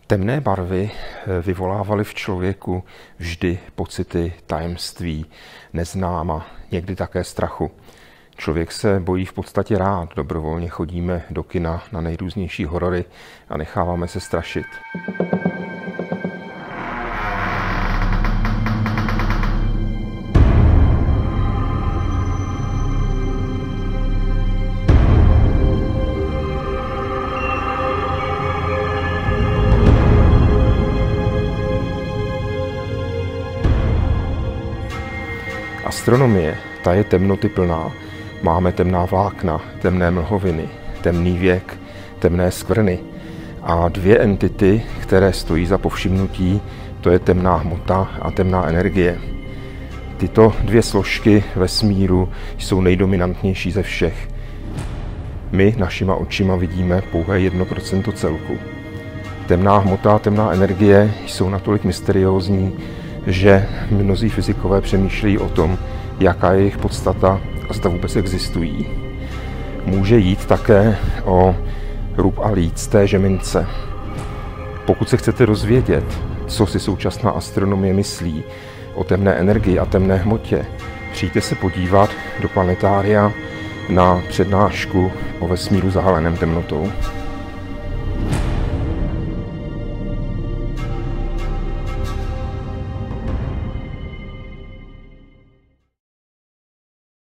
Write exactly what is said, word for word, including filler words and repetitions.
Temné barvy vyvolávaly v člověku vždy pocity tajemství, neznáma, někdy také strachu. Člověk se bojí v podstatě rád, dobrovolně chodíme do kina na nejrůznější horory a necháváme se strašit. Astronomie, ta je temnoty plná. Máme temná vlákna, temné mlhoviny, temný věk, temné skvrny. A dvě entity, které stojí za povšimnutí, to je temná hmota a temná energie. Tyto dvě složky vesmíru jsou nejdominantnější ze všech. My našima očima vidíme pouhé jedno procento celku. Temná hmota a temná energie jsou natolik mysteriózní, že mnozí fyzikové přemýšlejí o tom, jaká je jejich podstata a zda vůbec existují. Může jít také o rub a líc téže mince. Pokud se chcete dozvědět, co si současná astronomie myslí o temné energii a temné hmotě, přijďte se podívat do planetária na přednášku o vesmíru zahaleném temnotou.